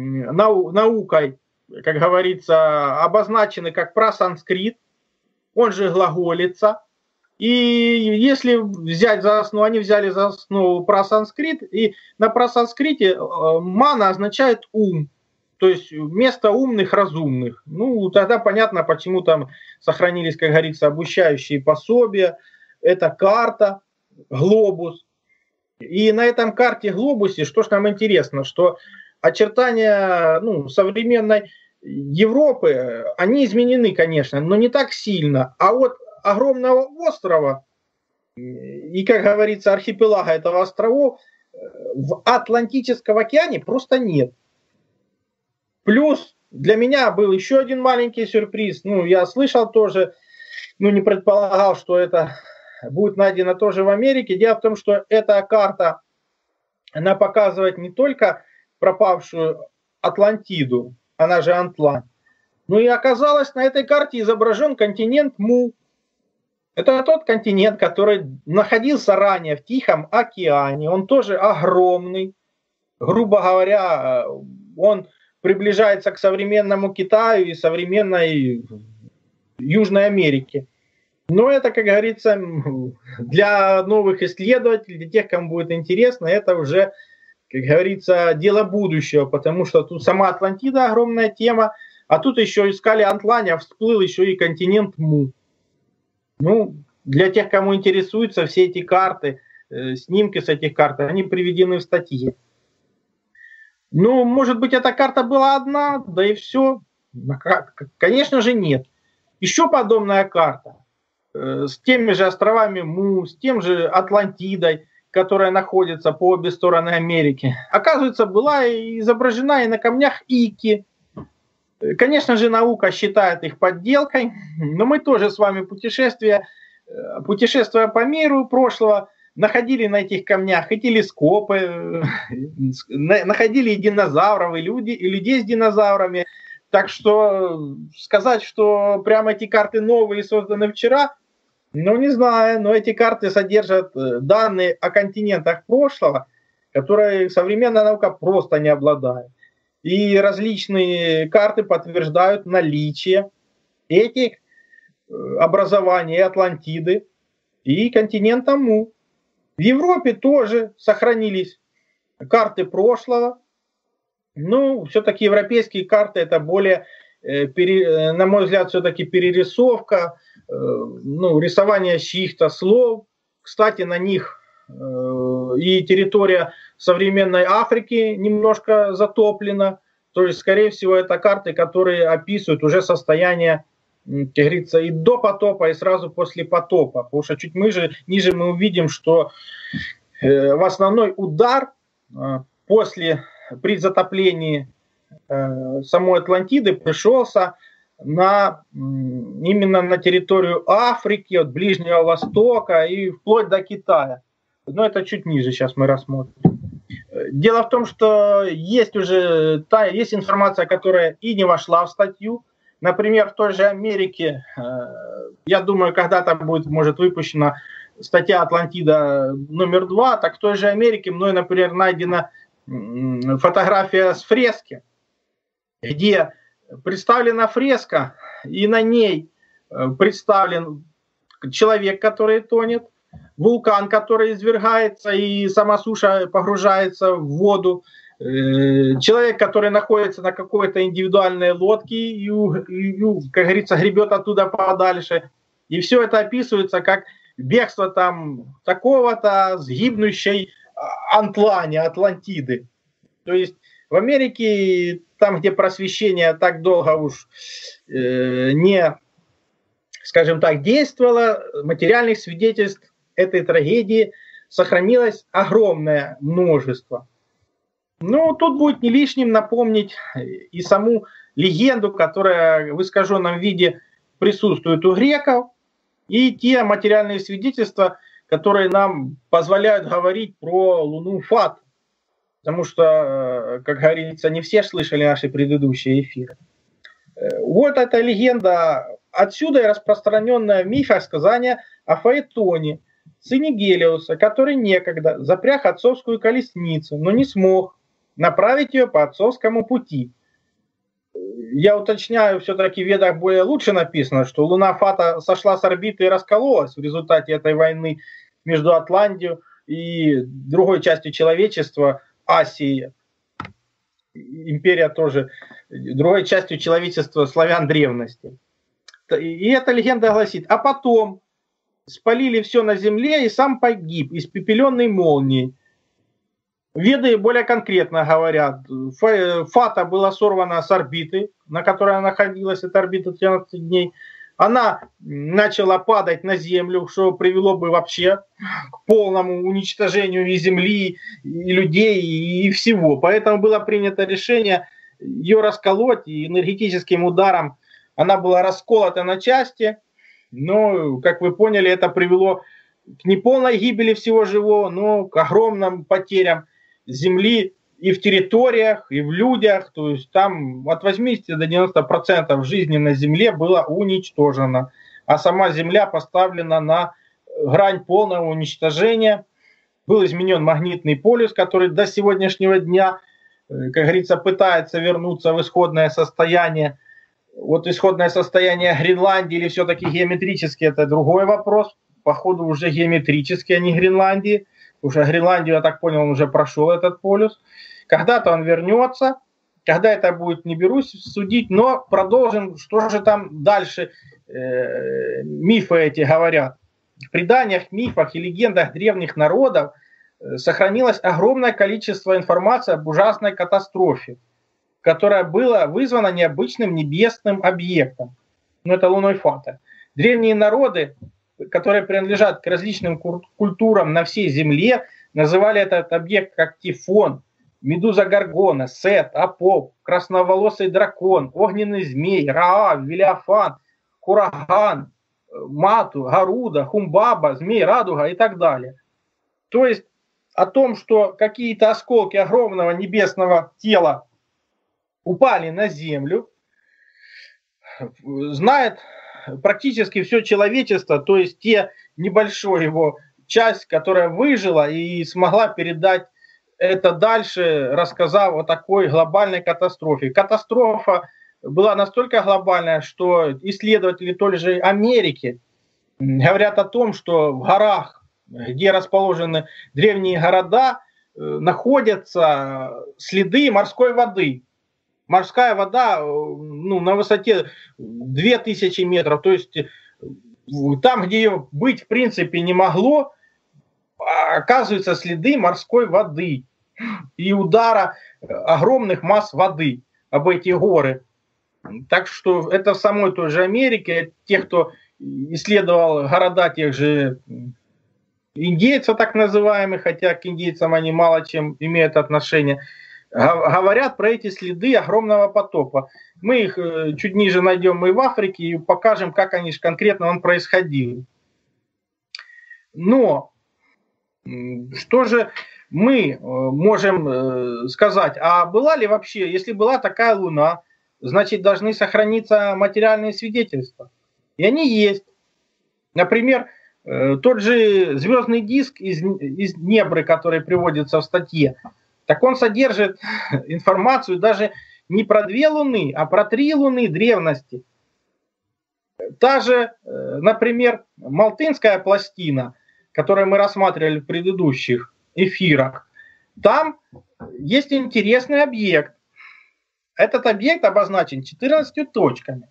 наукой, как говорится, обозначены как прасанскрит, он же глаголица. И если взять за основу, они взяли за основу прасанскрит, и на прасанскрите мана означает ум. То есть вместо умных разумных. Ну, тогда понятно, почему там сохранились, как говорится, обучающие пособия. Это карта, глобус. И на этом карте глобусе, что ж нам интересно, что очертания современной Европы, они изменены, конечно, но не так сильно. А вот огромного острова и, как говорится, архипелага этого островов в Атлантическом океане просто нет. Плюс для меня был еще один маленький сюрприз. Я слышал тоже, не предполагал, что это будет найдено тоже в Америке. Дело в том, что эта карта, она показывает не только пропавшую Атлантиду, она же Антлан, но и оказалось на этой карте изображен континент Му. Это тот континент, который находился ранее в Тихом океане. Он тоже огромный. Грубо говоря, он приближается к современному Китаю и современной Южной Америке. Но это, как говорится, для новых исследователей, для тех, кому будет интересно, это уже, как говорится, дело будущего, потому что тут сама Атлантида огромная тема, а тут еще искали Атлантиду, а всплыл еще и континент Му. Ну, для тех, кому интересуются все эти карты, снимки с этих карт, они приведены в статье. Ну, может быть, эта карта была одна, да и все. Конечно же, нет. Еще подобная карта с теми же островами Му, с тем же Атлантидой, которая находится по обе стороны Америки, оказывается, была изображена и на камнях Ики. Конечно же, наука считает их подделкой, но мы тоже с вами, путешествуя по миру прошлого, находили на этих камнях и телескопы, находили и динозавров, и людей с динозаврами. Так что сказать, что прямо эти карты новые, созданы вчера, ну не знаю, но эти карты содержат данные о континентах прошлого, которые современная наука просто не обладает. И различные карты подтверждают наличие этих образований Атлантиды и континента Му. В Европе тоже сохранились карты прошлого. Ну, все-таки европейские карты это более, на мой взгляд, все-таки перерисовка, рисование чьих-то слов. Кстати, на них и территория современной Африки немножко затоплена. То есть, скорее всего, это карты, которые описывают уже состояние, как говорится, и до потопа, и сразу после потопа. Потому что чуть ниже мы увидим, что в основной удар при затоплении самой Атлантиды пришелся именно на территорию Африки, от Ближнего Востока и вплоть до Китая. Но это чуть ниже, сейчас мы рассмотрим. Дело в том, что есть информация, которая и не вошла в статью. Например, в той же Америке, я думаю, когда-то может выпущена статья «Атлантида» номер 2, так в той же Америке мной, например, найдена фотография с фрески, где представлена фреска, и на ней представлен человек, который тонет, вулкан, который извергается, и сама суша погружается в воду, человек, который находится на какой-то индивидуальной лодке и, как говорится, гребет оттуда подальше. И все это описывается как бегство там такого-то с гибнущей Атлантиды. То есть в Америке, там, где просвещение так долго уж не, скажем так, действовало, материальных свидетельств этой трагедии сохранилось огромное множество. Ну, тут будет не лишним напомнить и саму легенду, которая в искаженном виде присутствует у греков, и те материальные свидетельства, которые нам позволяют говорить про Луну Фату. Потому что, как говорится, не все слышали наши предыдущие эфиры. Вот эта легенда, отсюда и распространенное в мифах сказание о Фаэтоне, сыне Гелиоса, который некогда запряг отцовскую колесницу, но не смог направить ее по отцовскому пути. Я уточняю, все-таки в Ведах более лучше написано, что Луна Фата сошла с орбиты и раскололась в результате этой войны между Атлантией и другой частью человечества, Асией. Империя тоже, другой частью человечества славян древности. И эта легенда гласит, а потом спалили все на земле и сам погиб, испепеленный молнией. Веды более конкретно говорят, Фата была сорвана с орбиты, на которой она находилась, эта орбита 13 дней. Она начала падать на Землю, что привело бы вообще к полному уничтожению и Земли, и людей, и всего. Поэтому было принято решение ее расколоть, и энергетическим ударом она была расколота на части. Но, как вы поняли, это привело к неполной гибели всего живого, но к огромным потерям Земли и в территориях, и в людях. То есть там от 80 до 90% жизни на Земле было уничтожено. а сама Земля поставлена на грань полного уничтожения. Был изменен магнитный полюс, который до сегодняшнего дня, как говорится, пытается вернуться в исходное состояние. Вот исходное состояние Гренландии или все-таки геометрически, это другой вопрос. Походу уже геометрически, а не Гренландии. Уже Гренландию, я так понял, он уже прошел этот полюс. Когда-то он вернется. Когда это будет, не берусь судить. Но продолжим, что же там дальше мифы эти говорят. В преданиях, мифах и легендах древних народов сохранилось огромное количество информации об ужасной катастрофе, которая была вызвана необычным небесным объектом. Ну, это луной Фата. Древние народы, которые принадлежат к различным культурам на всей Земле, называли этот объект как Тифон, Медуза Горгона, Сет, Апоп, Красноволосый дракон, Огненный змей, Раав, Вилиафан, Кураган, Мату, Гаруда, Хумбаба, Змей, Радуга и так далее. То есть о том, что какие-то осколки огромного небесного тела упали на Землю, знает практически все человечество, то есть те небольшую его часть, которая выжила и смогла передать это дальше, рассказав о такой глобальной катастрофе. Катастрофа была настолько глобальная, что исследователи той же Америки говорят о том, что в горах, где расположены древние города, находятся следы морской воды. Морская вода на высоте 2000 метров, то есть там, где ее быть в принципе не могло, оказываются следы морской воды и удара огромных масс воды об эти горы. Так что это в самой той же Америке, те, кто исследовал города тех же индейцев, так называемых, хотя к индейцам они мало чем имеют отношение, говорят про эти следы огромного потопа. Мы их чуть ниже найдем и в Африке, и покажем, как они конкретно он происходил. Но что же мы можем сказать? А была ли вообще, если была такая Луна, значит, должны сохраниться материальные свидетельства. И они есть. Например, тот же звездный диск из Небры, который приводится в статье, так он содержит информацию даже не про 2 Луны, а про 3 Луны древности. Та же, например, Малтынская пластина, которую мы рассматривали в предыдущих эфирах, там есть интересный объект. Этот объект обозначен 14 точками.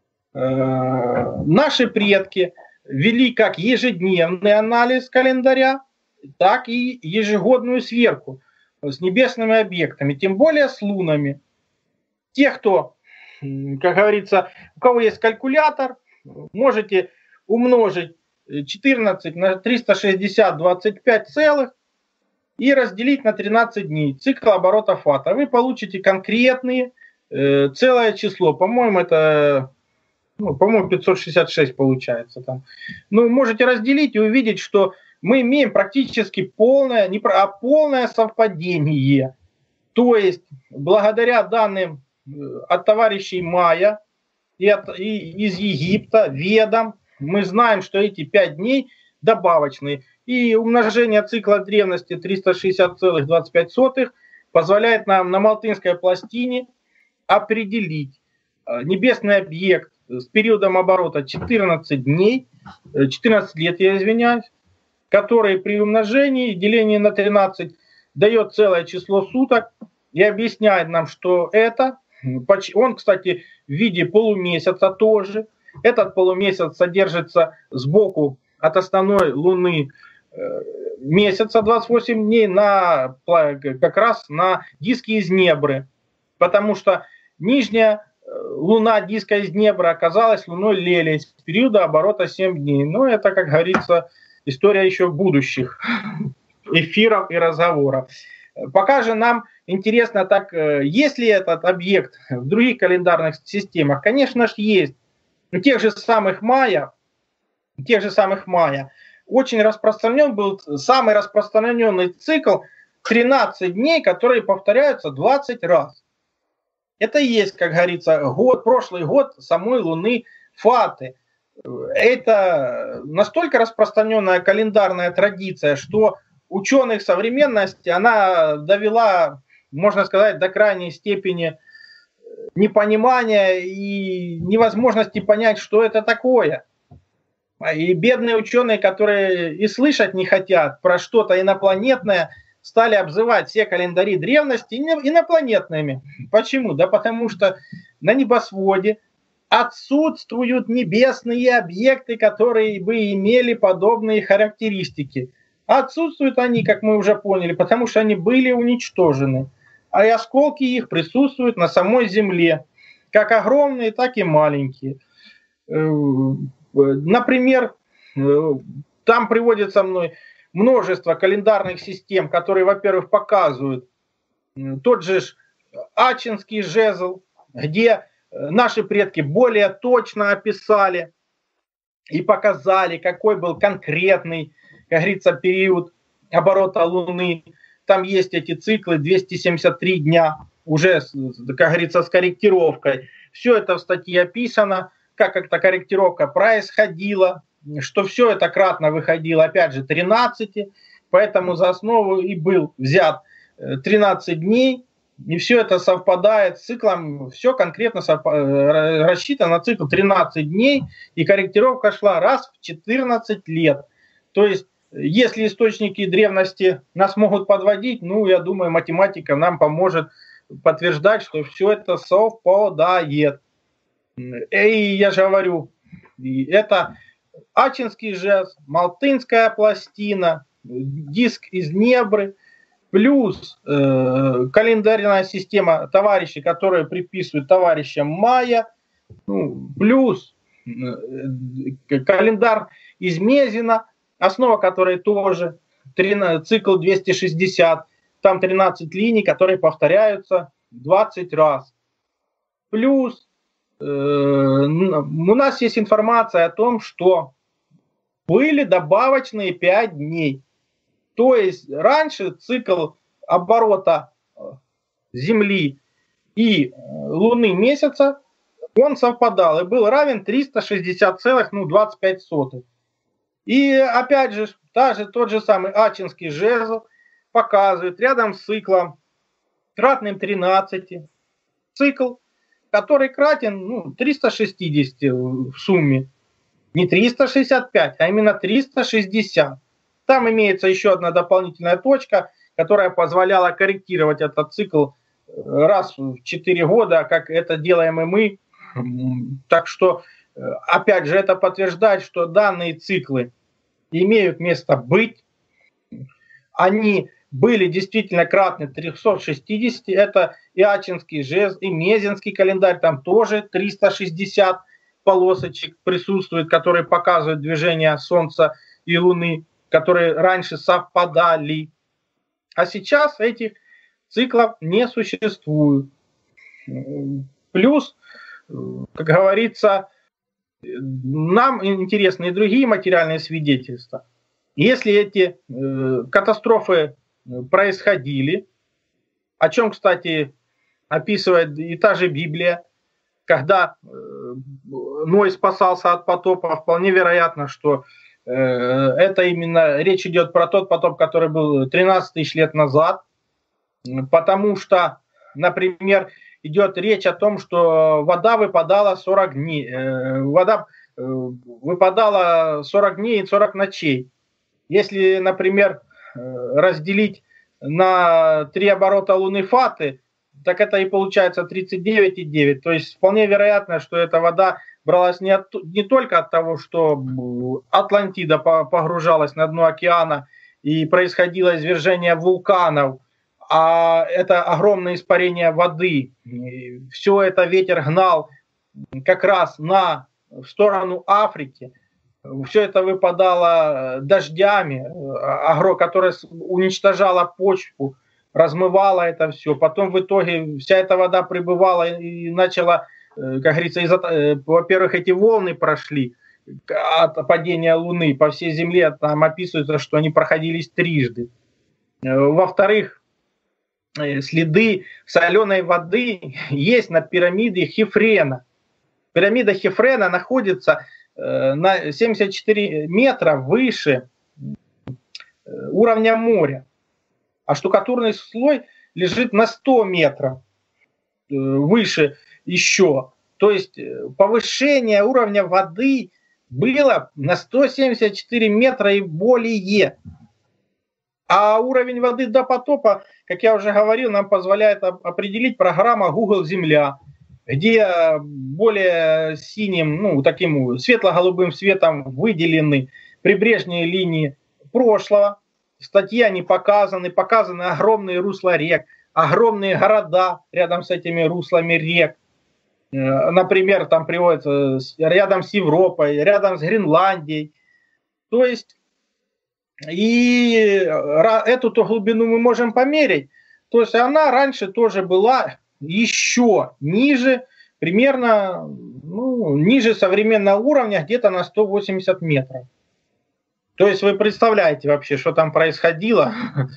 Наши предки вели как ежедневный анализ календаря, так и ежегодную сверку с небесными объектами, тем более с лунами. Те, кто, как говорится, у кого есть калькулятор, можете умножить 14 на 360, 25 целых и разделить на 13 дней. Цикл оборота Фата. Вы получите конкретные целое число. По-моему, это 566 получается. Там. Можете разделить и увидеть, что мы имеем практически полное совпадение. То есть, благодаря данным от товарищей Майя и из Египта, Ведам, мы знаем, что эти 5 дней добавочные. И умножение цикла древности 360,25 позволяет нам на Малтынской пластине определить небесный объект с периодом оборота 14 дней, 14 лет, я извиняюсь, который при умножении и делении на 13 дает целое число суток и объясняет нам, что это, он, кстати, в виде полумесяца тоже. Этот полумесяц содержится сбоку от основной Луны месяца 28 дней как раз на диске из Небры, потому что нижняя Луна диска из Небры оказалась Луной Лелей с периода оборота 7 дней. Но это, как говорится, история еще будущих эфиров и разговоров. Пока же нам интересно, так есть ли этот объект в других календарных системах? Конечно же есть. У тех же самых майя очень распространен был самый распространенный цикл 13 дней, которые повторяются 20 раз. Это и есть, как говорится, прошлый год самой Луны Фаты. это настолько распространенная календарная традиция, что ученых современности она довела, можно сказать, до крайней степени непонимания и невозможности понять, что это такое. И бедные ученые, которые и слышать не хотят про что-то инопланетное, стали обзывать все календари древности инопланетными. Почему? Да потому что на небосводе отсутствуют небесные объекты, которые бы имели подобные характеристики. Отсутствуют они, как мы уже поняли, потому что они были уничтожены. А и осколки их присутствуют на самой Земле, как огромные, так и маленькие. Например, там приводится мной множество календарных систем, которые, во-первых, показывают тот же Ачинский жезл, где наши предки более точно описали и показали, какой был конкретный, как говорится, период оборота Луны. Там есть эти циклы 273 дня, уже, как говорится, с корректировкой. Все это в статье описано, как эта корректировка происходила, что все это кратно выходило, опять же, 13, поэтому за основу и был взят 13 дней, и все это совпадает с циклом, все конкретно рассчитано на цикл 13 дней, и корректировка шла раз в 14 лет. То есть, если источники древности нас могут подводить, ну, я думаю, математика нам поможет подтверждать, что все это совпадает. И я же говорю, это Ачинский жезл, Малтынская пластина, диск из Небры, плюс календарная система товарищей, которые приписывают товарищам Майя, плюс календарь из Мезина, основа которой тоже цикл 260, там 13 линий, которые повторяются 20 раз. Плюс у нас есть информация о том, что были добавочные 5 дней. То есть раньше цикл оборота Земли и Луны месяца, он совпадал и был равен 360,25. И опять же, тот же самый Ачинский жезл показывает рядом с циклом кратным 13 цикл, который кратен 360 в сумме. Не 365, а именно 360. Там имеется еще одна дополнительная точка, которая позволяла корректировать этот цикл раз в 4 года, как это делаем и мы. Так что, опять же, это подтверждает, что данные циклы имеют место быть. Они были действительно кратны 360. Это и Ачинский жезл, и Мезенский календарь, там тоже 360 полосочек присутствует, которые показывают движение Солнца и Луны, которые раньше совпадали. А сейчас этих циклов не существует. Плюс, как говорится, нам интересны и другие материальные свидетельства. Если эти катастрофы происходили, о чем, кстати, описывает и та же Библия, когда Ной спасался от потопа, вполне вероятно, что это именно речь идет про тот потоп, который был 13 тысяч лет назад, потому что, например, идет речь о том, что вода выпадала 40 дней, вода выпадала 40 дней и 40 ночей. Если, например, разделить на 3 оборота Луны Фаты, так это и получается 39,9. То есть вполне вероятно, что эта вода бралась не только от того, что Атлантида погружалась на дно океана и происходило извержение вулканов, а это огромное испарение воды. И все это ветер гнал как раз в сторону Африки. Все это выпадало дождями, которое уничтожало почву, размывало это все. Потом в итоге вся эта вода прибывала и начала, как говорится, во-первых, эти волны прошли от падения Луны по всей Земле. Там описывается, что они проходились трижды. Во-вторых, следы соленой воды есть на пирамиде Хефрена. Пирамида Хефрена находится на 74 метра выше уровня моря, а штукатурный слой лежит на 100 метров выше еще. То есть повышение уровня воды было на 174 метра и более. А уровень воды до потопа, как я уже говорил, нам позволяет определить программа Google Земля, где более синим, таким светло-голубым светом выделены прибрежные линии прошлого. В статье они показаны огромные русла рек, огромные города рядом с этими руслами рек. Например, там приводится рядом с Европой, рядом с Гренландией. То есть, и эту-то глубину мы можем померить. То есть она раньше тоже была еще ниже, примерно ниже современного уровня, где-то на 180 метров. То есть вы представляете вообще, что там происходило,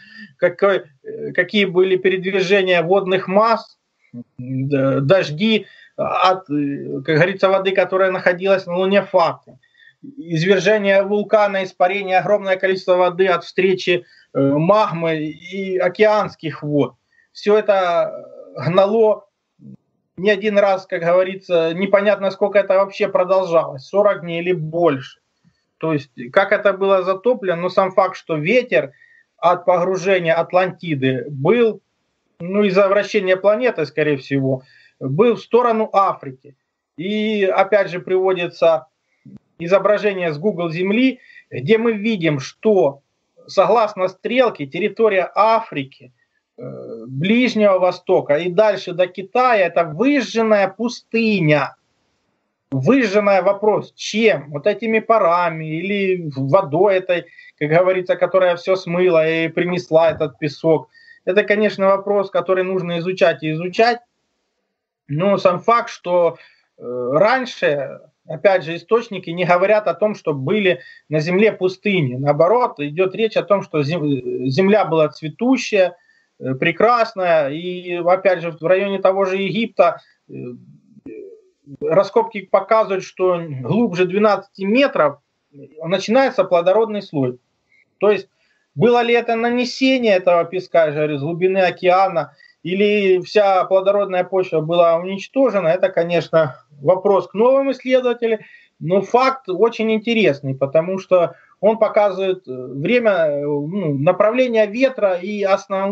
какие были передвижения водных масс, дожди от, как говорится, воды, которая находилась на Луне, факты. Извержение вулкана, испарение, огромное количество воды от встречи магмы и океанских вод. Все это гнало не один раз, как говорится, непонятно, сколько это вообще продолжалось, 40 дней или больше. То есть, как это было затоплено, но сам факт, что ветер от погружения Атлантиды был, из-за вращения планеты, скорее всего, был в сторону Африки. И опять же приводится изображение с Google Земли, где мы видим, что согласно стрелке территория Африки, Ближнего Востока и дальше до Китая — это выжженная пустыня. Выжженная, вопрос, чем? Вот этими парами или водой этой, как говорится, которая все смыла и принесла этот песок. Это, конечно, вопрос, который нужно изучать и изучать. Но сам факт, что раньше, опять же, источники не говорят о том, что были на Земле пустыни. Наоборот, идет речь о том, что Земля была цветущая, прекрасная. И, опять же, в районе того же Египта раскопки показывают, что глубже 12 метров начинается плодородный слой. То есть, было ли это нанесение этого песка, я говорю, с глубины океана, или вся плодородная почва была уничтожена, это, конечно, вопрос к новым исследователям, но факт очень интересный, потому что он показывает время, направление ветра и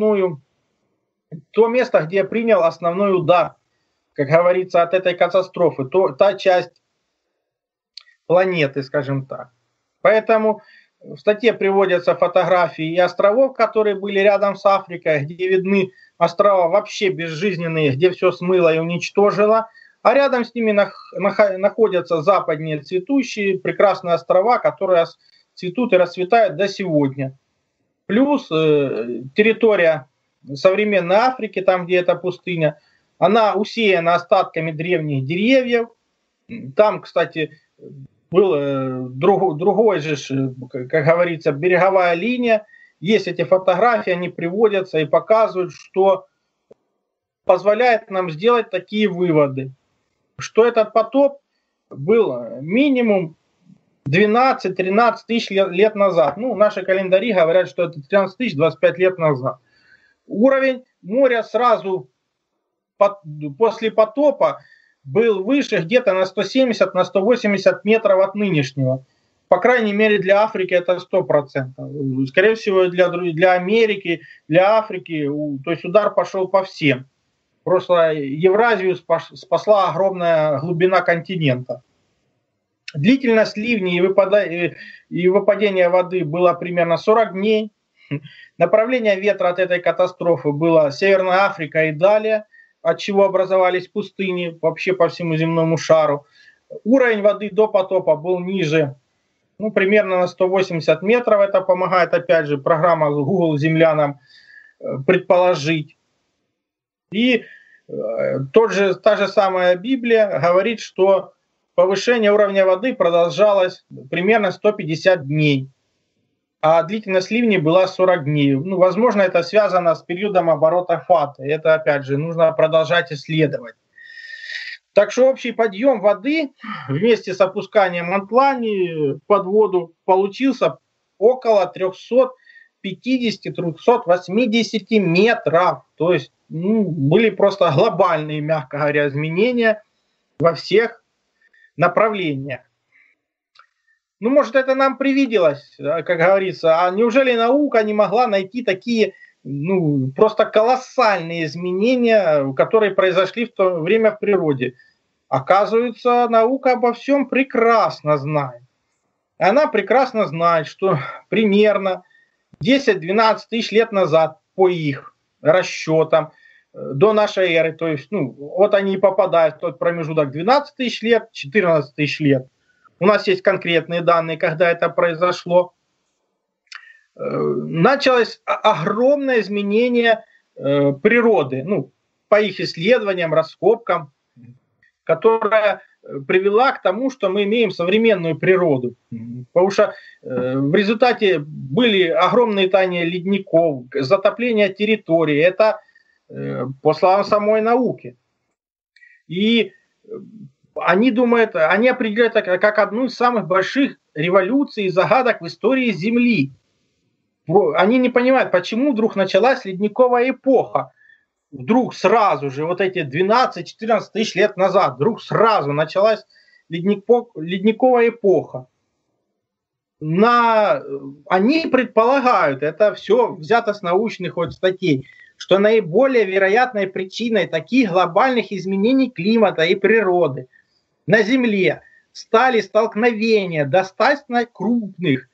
то место, где принял основной удар, как говорится, от этой катастрофы, та часть планеты, скажем так. Поэтому в статье приводятся фотографии и островов, которые были рядом с Африкой, где видны острова вообще безжизненные, где все смыло и уничтожило, а рядом с ними находятся западные цветущие прекрасные острова, которые цветут и расцветают до сегодня. Плюс территория современной Африки, там, где это пустыня, она усеяна остатками древних деревьев. Там, кстати, был другой же, как говорится, береговая линия. Есть эти фотографии, они приводятся и показывают, что позволяет нам сделать такие выводы. Что этот потоп был минимум 12-13 тысяч лет назад. Наши календари говорят, что это 13 тысяч 25 лет назад. Уровень моря сразу после потопа был выше где-то на 170-180 метров от нынешнего. По крайней мере, для Африки это 100%. Скорее всего, для Америки, для Африки, то есть удар пошел по всем. Просто Евразию спасла огромная глубина континента. Длительность ливней и выпадения воды было примерно 40 дней. Направление ветра от этой катастрофы было Северная Африка и далее, от чего образовались пустыни вообще по всему земному шару. Уровень воды до потопа был ниже, примерно на 180 метров. Это помогает, опять же, программа Google Земля нам предположить. И та же самая Библия говорит, что повышение уровня воды продолжалось примерно 150 дней, а длительность ливней была 40 дней. Возможно, это связано с периодом оборота Фаты. Это, опять же, нужно продолжать исследовать. Так что общий подъем воды вместе с опусканием Атлани под воду получился около 350-380 метров. То есть были просто глобальные, мягко говоря, изменения во всех направлениях. Ну, может, это нам привиделось, как говорится. А неужели наука не могла найти такие, просто колоссальные изменения, которые произошли в то время в природе? Оказывается, наука обо всем прекрасно знает. Она прекрасно знает, что примерно 10-12 тысяч лет назад, по их расчетам, до нашей эры, то есть, вот они и попадают в тот промежуток 12 тысяч лет, 14 тысяч лет. У нас есть конкретные данные, когда это произошло. Началось огромное изменение природы, по их исследованиям, раскопкам, которая привела к тому, что мы имеем современную природу. Потому что в результате были огромные таяния ледников, затопление территории. Это по словам самой науки. И они думают, они определяют это как одну из самых больших революций и загадок в истории Земли. Они не понимают, почему вдруг началась ледниковая эпоха. Вдруг сразу же, вот эти 12-14 тысяч лет назад, вдруг сразу началась ледниковая эпоха. Они предполагают, это все взято с научных статей, что наиболее вероятной причиной таких глобальных изменений климата и природы на Земле стали столкновения достаточно крупных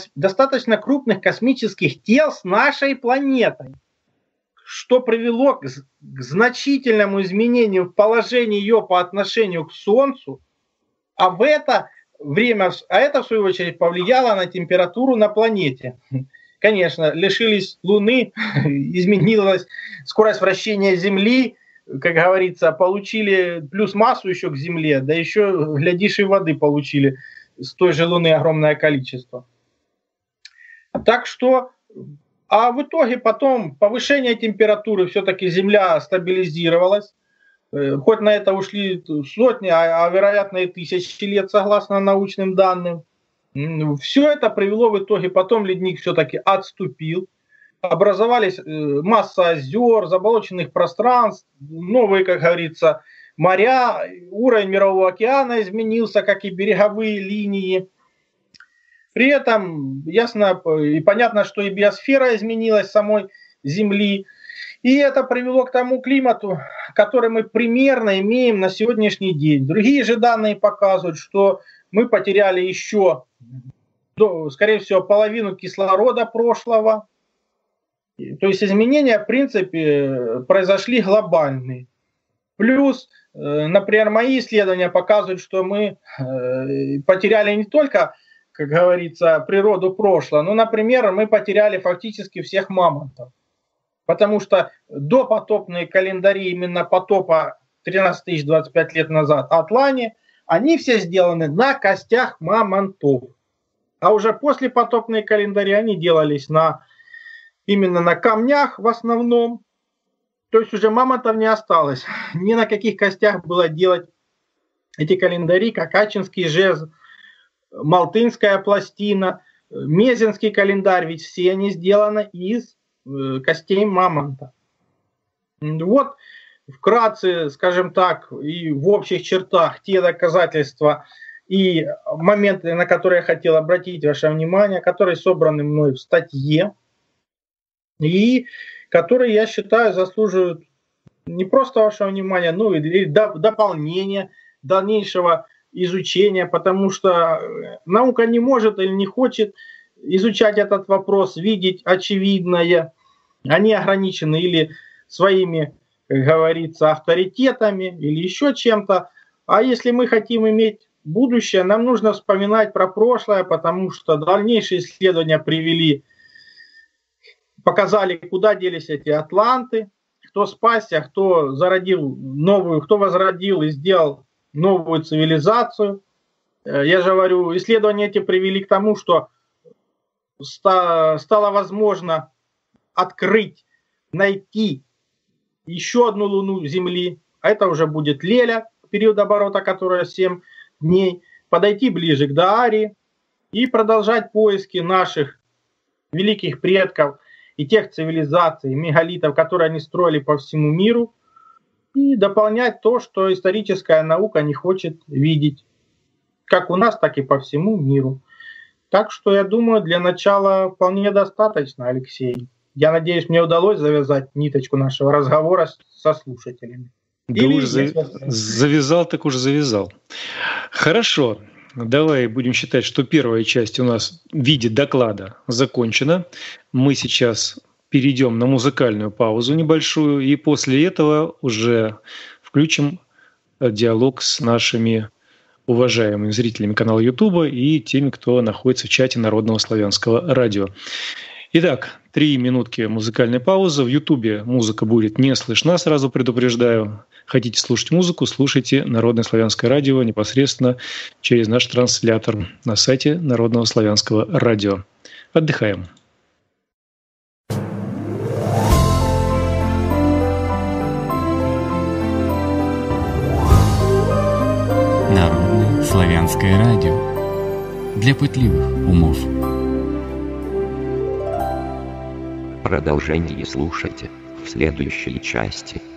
космических тел с нашей планетой, что привело к значительному изменению в положении ее по отношению к Солнцу, а это, в свою очередь, повлияло на температуру на планете. Конечно, лишились Луны, изменилась скорость вращения Земли, как говорится, получили плюс массу еще к Земле, да еще, глядишь, и воды получили с той же Луны огромное количество. Так что... А в итоге потом повышение температуры, все-таки Земля стабилизировалась. Хоть на это ушли сотни, а вероятно и тысячи лет, согласно научным данным. Все это привело в итоге, потом ледник все-таки отступил. Образовались масса озер, заболоченных пространств, новые, как говорится, моря. Уровень Мирового океана изменился, как и береговые линии. При этом ясно и понятно, что и биосфера изменилась самой Земли. И это привело к тому климату, который мы примерно имеем на сегодняшний день. Другие же данные показывают, что мы потеряли еще, скорее всего, половину кислорода прошлого. То есть изменения, в принципе, произошли глобальные. Плюс, например, мои исследования показывают, что мы потеряли не только, как говорится, природу прошлого. Например, мы потеряли фактически всех мамонтов. Потому что допотопные календари именно потопа 13 025 лет назад Атлани, они все сделаны на костях мамонтов. А уже послепотопные календари, они делались именно на камнях в основном. То есть уже мамонтов не осталось. Ни на каких костях было делать эти календари, как Ачинский жезл, Малтынская пластина, Мезенский календарь, ведь все они сделаны из костей мамонта. Вот вкратце, скажем так, и в общих чертах те доказательства и моменты, на которые я хотел обратить ваше внимание, которые собраны мной в статье и которые, я считаю, заслуживают не просто вашего внимания, но и дополнения, дальнейшего изучения, потому что наука не может или не хочет изучать этот вопрос, видеть очевидное. Они ограничены или своими, как говорится, авторитетами, или еще чем-то. А если мы хотим иметь будущее, нам нужно вспоминать про прошлое, потому что дальнейшие исследования показали, куда делись эти атланты, кто спасся, кто возродил и сделал новую цивилизацию. Я же говорю, исследования эти привели к тому, что стало возможно найти еще одну луну Земли, а это уже будет Леля, период оборота, который 7 дней, подойти ближе к Дааре и продолжать поиски наших великих предков и тех цивилизаций, мегалитов, которые они строили по всему миру, и дополнять то, что историческая наука не хочет видеть, как у нас, так и по всему миру. Так что, я думаю, для начала вполне достаточно, Алексей. Я надеюсь, мне удалось завязать ниточку нашего разговора со слушателями. Да уж завязал, так уж завязал. Хорошо. Давай будем считать, что первая часть у нас в виде доклада закончена. Мы сейчас перейдем на музыкальную паузу небольшую, и после этого уже включим диалог с нашими уважаемыми зрителями канала YouTube и теми, кто находится в чате Народного славянского радио. Итак, 3 минутки музыкальной паузы. В YouTube музыка будет не слышна, сразу предупреждаю. Хотите слушать музыку, слушайте Народное славянское радио непосредственно через наш транслятор на сайте Народного славянского радио. Отдыхаем. Народное славянское радио для пытливых умов. Продолжение слушайте в следующей части.